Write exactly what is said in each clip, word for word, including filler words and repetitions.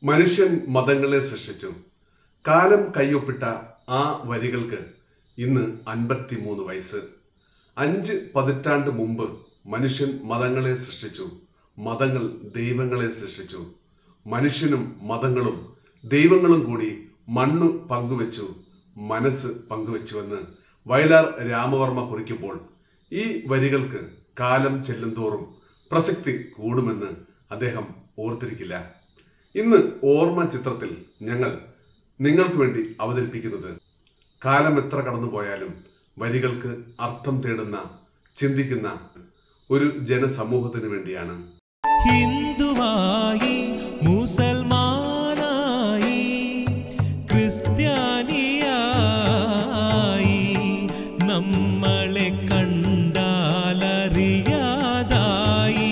മനുഷ്യൻ മതങ്ങളെ സൃഷ്ടിച്ചു. കാലം കയ്യൊപ്പിട്ട ആ വരികൾക്ക് ഇന്ന് അൻപത്തിമൂന്ന് വയസ്സ്. അഞ്ച് പതിറ്റാണ്ട് മുമ്പ് മനുഷ്യൻ മതങ്ങളെ സൃഷ്ടിച്ചു. മതങ്ങൾ ദൈവങ്ങളെ സൃഷ്ടിച്ചു. മനുഷ്യനും മതങ്ങളും ദൈവങ്ങളും കൂടി മണ്ണു പങ്കുവെച്ചു, മനസ്സ് പങ്കുവെച്ചുവെന്ന് വയലാർ രാമവർമ്മ കുറിക്കുമ്പോൾ ഈ വരികൾക്ക് കാലം ചെല്ലുന്തോറും പ്രസക്തി കൂടുമെന്ന് അദ്ദേഹം ഓർത്തിരിക്കില്ല. ഇന്ന് ഓർമ്മ ചിത്രത്തിൽ ഞങ്ങൾ നിങ്ങൾക്ക് വേണ്ടി അവതരിപ്പിക്കുന്നത് കാലം എത്ര കടന്നുപോയാലും വരികൾക്ക് അർത്ഥം തേടുന്ന, ചിന്തിക്കുന്ന ഒരു ജനസമൂഹത്തിന് വേണ്ടിയാണ്. ഹിന്ദുവായി, മുസൽമാനായി, ക്രിസ്ത്യാനിയായി, നമ്മളെ കണ്ടാലറിയാതായി.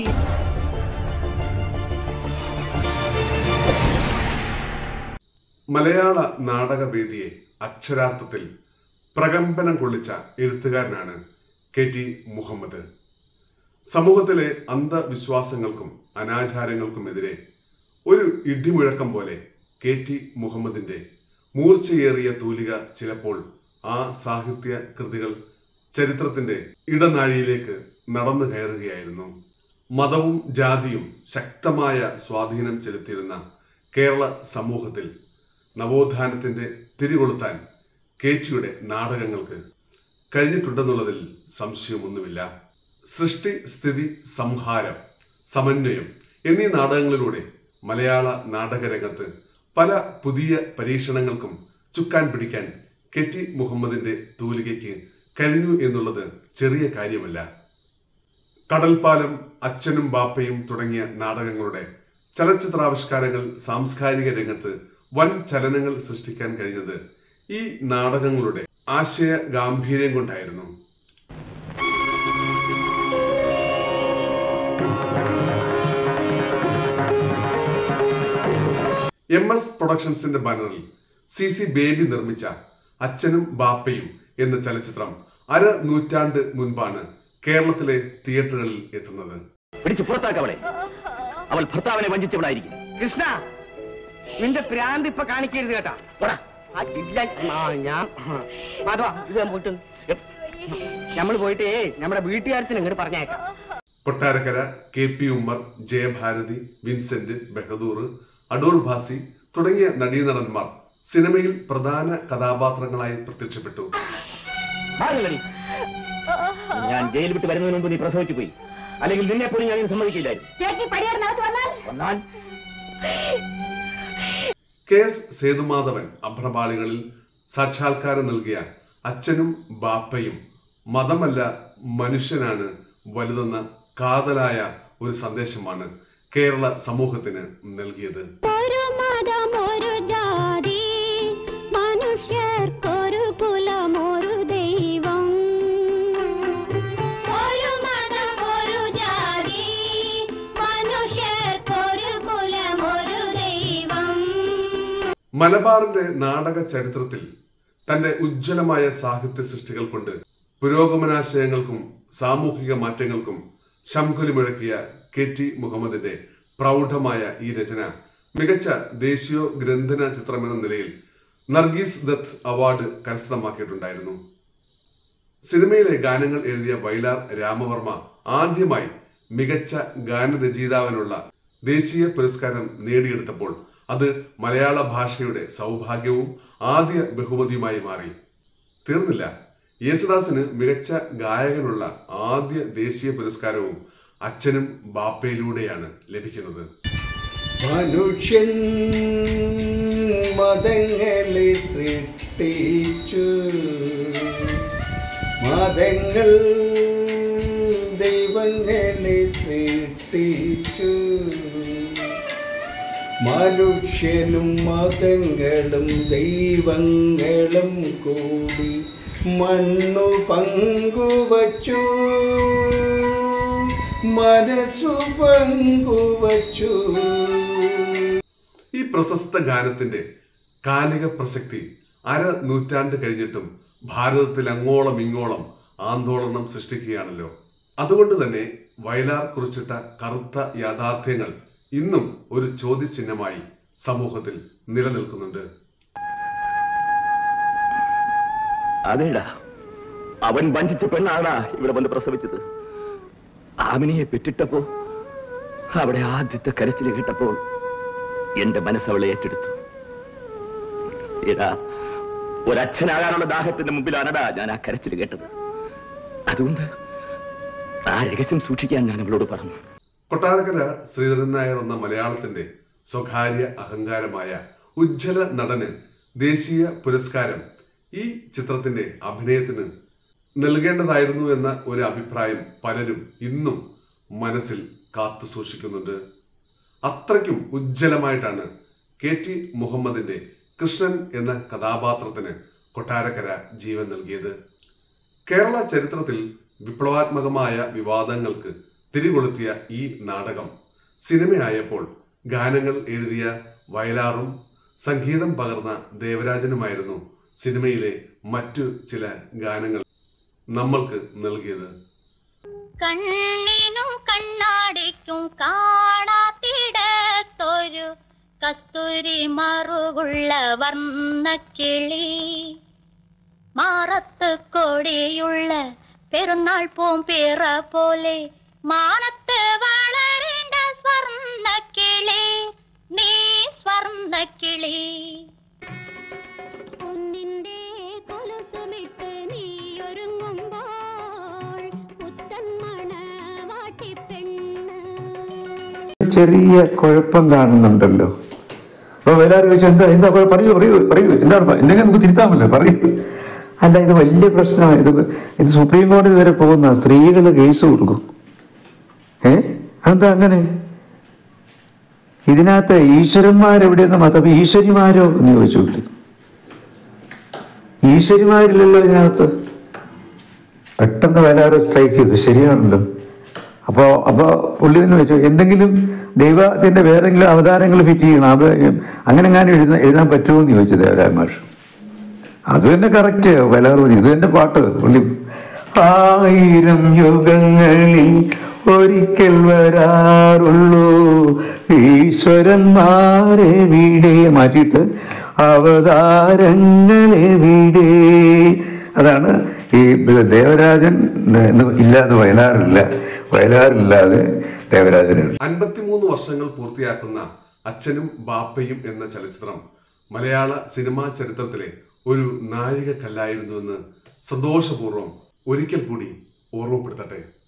മലയാള നാടകവേദിയെ അക്ഷരാർത്ഥത്തിൽ പ്രകമ്പനം കൊള്ളിച്ച എഴുത്തുകാരനാണ് കെ ടി മുഹമ്മദ്. സമൂഹത്തിലെ അന്ധവിശ്വാസങ്ങൾക്കും അനാചാരങ്ങൾക്കുമെതിരെ ഒരു ഇടിമുഴക്കം പോലെ കെ ടി മുഹമ്മദിന്റെ മൂർച്ചയേറിയ തൂലിക ചിലപ്പോൾ ആ സാഹിത്യ കൃതികൾ ചരിത്രത്തിന്റെ ഇടനാഴിയിലേക്ക് നടന്നു കയറുകയായിരുന്നു. മതവും ജാതിയും ശക്തമായ സ്വാധീനം ചെലുത്തിയിരുന്ന കേരള സമൂഹത്തിൽ നവോത്ഥാനത്തിന്റെ തിരികൊളുത്താൻ കെ ടിയുടെ നാടകങ്ങൾക്ക് കഴിഞ്ഞിട്ടുണ്ടെന്നുള്ളതിൽ സംശയമൊന്നുമില്ല. സൃഷ്ടി, സ്ഥിതി, സംഹാരം, സമന്വയം എന്നീ നാടകങ്ങളിലൂടെ മലയാള നാടകരംഗത്ത് പല പുതിയ പരീക്ഷണങ്ങൾക്കും ചുക്കാൻ പിടിക്കാൻ കെ ടി മുഹമ്മദിന്റെ തൂലികയ്ക്ക് കഴിഞ്ഞു എന്നുള്ളത് ചെറിയ കാര്യമല്ല. കടൽപ്പാലം, അച്ഛനും ബാപ്പയും തുടങ്ങിയ നാടകങ്ങളുടെ ചലച്ചിത്രാവിഷ്കാരങ്ങൾ സാംസ്കാരിക രംഗത്ത് വൻ ചലനങ്ങൾ സൃഷ്ടിക്കാൻ കഴിഞ്ഞത് ഈ നാടകങ്ങളുടെ ആശയ ഗാംഭീര്യം കൊണ്ടായിരുന്നു. എം എസ് പ്രൊഡക്ഷൻസിന്റെ ബാനറിൽ സി സി ബേബി നിർമ്മിച്ച അച്ഛനും ബാപ്പയും എന്ന ചലച്ചിത്രം അര നൂറ്റാണ്ട് മുൻപാണ് കേരളത്തിലെ തിയേറ്ററുകളിൽ എത്തുന്നത്. പിടിച്ചു പുറത്താക്കവളെ, അവൾ ഭർത്താവിനെ വഞ്ചിച്ചവളായിരിക്കും. കൃഷ്ണ, നിന്റെ പ്രാന്ത് ഇപ്പൊ കാണിക്കരുത് കേട്ടാ. നമ്മൾ പോയിട്ടേ നമ്മുടെ വീട്ടുകാരത്തിന് ഇങ്ങോട്ട് പറഞ്ഞേക്കാം. Kottarakkara, K P Ummer, Jayabharathi, Vincent, Bahadur, Adoor Bhasi തുടങ്ങിയ നടീനടന്മാർ സിനിമയിൽ പ്രധാന കഥാപാത്രങ്ങളായി പ്രത്യക്ഷപ്പെട്ടു. ഞാൻ ജയിൽ വിട്ട് വരുന്നതിന് മുമ്പ് നീ പ്രസവിച്ചു പോയി, അല്ലെങ്കിൽ നിന്നെ പോലും ഞാൻ സമ്മതിക്കില്ലായിരുന്നു. കെ എസ് സേതുമാധവൻ അഭ്രപാളികളിൽ സാക്ഷാത്കാരം നൽകിയ അച്ഛനും ബാപ്പയും മതമല്ല മനുഷ്യനാണ് വലുതെന്ന കാതലായ ഒരു സന്ദേശമാണ് കേരള സമൂഹത്തിന് നൽകിയത്. മലബാറിന്റെ നാടക ചരിത്രത്തിൽ തന്റെ ഉജ്ജ്വലമായ സാഹിത്യ സൃഷ്ടികൾ കൊണ്ട് പുരോഗമനാശയങ്ങൾക്കും സാമൂഹിക മാറ്റങ്ങൾക്കും ശംഖുലി മുഴക്കിയ കെ ടി മുഹമ്മദിന്റെ പ്രൗഢമായ ഈ രചന മികച്ച ദേശീയ ഗ്രന്ഥന ചിത്രമെന്ന നിലയിൽ നർഗീസ് ദത്ത് അവാർഡ് കരസ്ഥമാക്കിയിട്ടുണ്ടായിരുന്നു. സിനിമയിലെ ഗാനങ്ങൾ എഴുതിയ വയലാർ രാമവർമ്മ ആദ്യമായി മികച്ച ഗാനരചയിതാവിനുള്ള ദേശീയ പുരസ്കാരം നേടിയെടുത്തപ്പോൾ അത് മലയാള ഭാഷയുടെ സൗഭാഗ്യവും ആദ്യ ബഹുമതിയുമായി മാറി. തീർന്നില്ല, യേശുദാസിന് മികച്ച ഗായകനുള്ള ആദ്യ ദേശീയ പുരസ്കാരവും അച്ഛനും ബാപ്പയിലൂടെയാണ് ലഭിക്കുന്നത്. മനുഷ്യൻ മതങ്ങളെ സൃഷ്ടിച്ചു, മതങ്ങൾ ദൈവങ്ങളെ സൃഷ്ടിച്ചു, മനുഷ്യനും മതങ്ങളും ദൈവങ്ങളും കൂടി മണ്ണു പങ്കുവച്ചു, മനസ്സു പങ്കുവച്ചു. ഈ പ്രശസ്ത ഗാനത്തിന്റെ കാലിക പ്രസക്തി അര നൂറ്റാണ്ട് കഴിഞ്ഞിട്ടും ഭാരതത്തിൽ അങ്ങോളം ഇങ്ങോളം ആന്തോളനം സൃഷ്ടിക്കുകയാണല്ലോ. അതുകൊണ്ട് തന്നെ വയലാർ കുറിച്ചിട്ട കറുത്ത യാഥാർത്ഥ്യങ്ങൾ ഇന്നും ഒരു ചോദ്യചിഹ്നമായി സമൂഹത്തിൽ നിലനിൽക്കുന്നുണ്ട്. അതേടാ, അവൻ വഞ്ചിച്ച പെണ്ണാടാ ഇവിടെ വന്ന് പ്രസവിച്ചത്. ആമിനിയെ പെറ്റിട്ടപ്പോ, അവിടെ ആദ്യത്തെ കരച്ചിൽ കേട്ടപ്പോൾ എന്റെ മനസ്സവളെ ഏറ്റെടുത്തു. എടാ, ഒരച്ഛനാകാനുള്ള ദാഹത്തിന്റെ മുമ്പിലാണടാ ഞാൻ ആ കരച്ചിൽ കേട്ടത്. അതുകൊണ്ട് ആ രഹസ്യം സൂക്ഷിക്കാൻ ഞാൻ അവളോട് പറഞ്ഞു. കൊട്ടാരക്കര ശ്രീധരൻ നായർ എന്ന മലയാളത്തിന്റെ സ്വകാര്യ അഹങ്കാരമായ ഉജ്ജ്വല നടന് ദേശീയ പുരസ്കാരം ഈ ചിത്രത്തിന്റെ അഭിനയത്തിന് നൽകേണ്ടതായിരുന്നു എന്ന ഒരു അഭിപ്രായം പലരും ഇന്നും മനസ്സിൽ കാത്തു സൂക്ഷിക്കുന്നുണ്ട്. അത്രയ്ക്കും ഉജ്ജ്വലമായിട്ടാണ് കെ ടി മുഹമ്മദിന്റെ കൃഷ്ണൻ എന്ന കഥാപാത്രത്തിന് കൊട്ടാരക്കര ജീവൻ നൽകിയത്. കേരള ചരിത്രത്തിൽ വിപ്ലവാത്മകമായ വിവാദങ്ങൾക്ക് തിരികൊളുത്തിയ ഈ നാടകം സിനിമയായപ്പോൾ ഗാനങ്ങൾ എഴുതിയ വയലാറും സംഗീതം പകർന്ന ദേവരാജനുമായിരുന്നു സിനിമയിലെ മറ്റു ചില ഗാനങ്ങൾ നമ്മൾക്ക് നൽകിയത്. കണ്ണിനും കണ്ണാടിക്കും കാണാത്തിടത്തൊരു കസ്തൂരി മറുകുള്ള വർണ്ണക്കിളി, മാറത്ത് കൊടിയുള്ള പെരുന്നാൾ പൂമ്പിറ പോലെ മാനത്ത് വളരേണ്ട സ്വർണ്ണക്കിളി, നീ സ്വർണ്ണക്കിളി. ഒന്നിന്റെ കൊലുസുമിട്ട് നീ ഒരുങ്ങുമ്പോൾ പുത്തന്മണ വാട്ടിപ്പെണ്ണ്. ചെറിയ കുഴപ്പം കാണുന്നുണ്ടല്ലോ. അപ്പൊ വേറെ ചോദിച്ചാൽ എന്താ എന്താ പറയൂ പറയൂ പറയൂ എന്താണ് എന്തെങ്കിലും നമുക്ക് തിരുത്താമല്ലോ, പറയൂ. അല്ല, ഇത് വലിയ പ്രശ്നമാണ്. ഇത് ഇത് സുപ്രീം കോടതി വരെ പോകുന്ന സ്ത്രീകൾ കേസ് കൊടുക്കും. ഏ അതെന്താ അങ്ങനെ? ഇതിനകത്ത് ഈശ്വരന്മാരെവിടെയെന്ന് മാത്രം ഈശ്വരിമാരോ എന്ന് ചോദിച്ചോട്ട്. ഈശ്വരിമാരില്ലല്ലോ ഇതിനകത്ത്. പെട്ടെന്ന് വരാറ് സ്ട്രൈക്ക് ചെയ്തു. ശരിയാണല്ലോ. അപ്പോ അപ്പൊ പുള്ളി തന്നെ വെച്ചു എന്തെങ്കിലും ദൈവത്തിന്റെ വേറെങ്കിലും അവതാരങ്ങൾ ഫിറ്റ് ചെയ്യണം, അത് അങ്ങനെ എങ്ങാനും എഴുതാൻ എഴുതാൻ പറ്റുമോ എന്ന് ചോദിച്ചു ദേവരാജ മാഷ്. അത് തന്നെ കറക്റ്റ്. വയലാർ ഇത് തന്നെ പാട്ട് പുള്ളി. ആയിരം യുഗങ്ങളിൽ ഒരിക്കൽ വരാറുള്ളൂ ഈശ്വരന്മാരെവിടെ മാറ്റിയിട്ട് അവതാരങ്ങളെവിടെ. അതാണ് ഈ ദേവരാജൻ ഇല്ലാതെ വയലാറില്ല, വയലാറില്ലാതെ ദേവരാജൻ. അൻപത്തിമൂന്ന് വർഷങ്ങൾ പൂർത്തിയാക്കുന്ന അച്ഛനും ബാപ്പയും എന്ന ചലച്ചിത്രം മലയാള സിനിമാ ചരിത്രത്തിലെ ഒരു നാഴികക്കല്ലായിരുന്നുവെന്ന് സന്തോഷപൂർവ്വം ഒരിക്കൽ കൂടി ഓർമ്മപ്പെടുത്തട്ടെ.